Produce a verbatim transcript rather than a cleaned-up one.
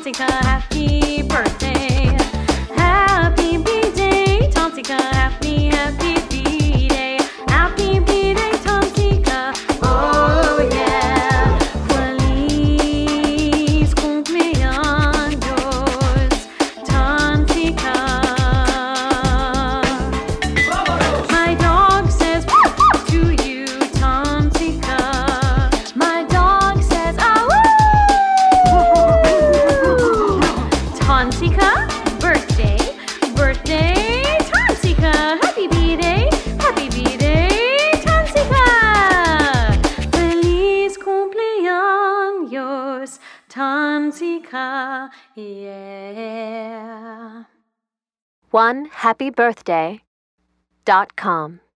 Tontika, happy birthday. Happy B-Day, Tontika, happy, happy B-Day. Happy B-Day, Tontika, oh yeah. Feliz cumpleaños, Tontika. My dog says to you, Tontika. My dog says, ah, Tontika, birthday, birthday, Tontika. Happy B-Day, happy B-Day, Tontika. Feliz cumpleaños, Tontika, yeah. one happy birthday dot com